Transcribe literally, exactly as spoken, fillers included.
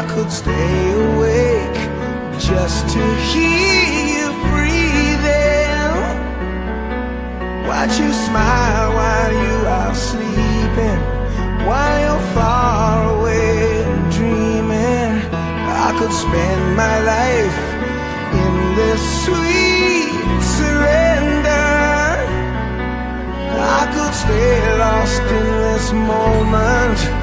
I could stay awake just to hear you breathing. Watch you smile while you are sleeping, while you're far away and dreaming. I could spend my life in this sweet surrender. I could stay lost in this moment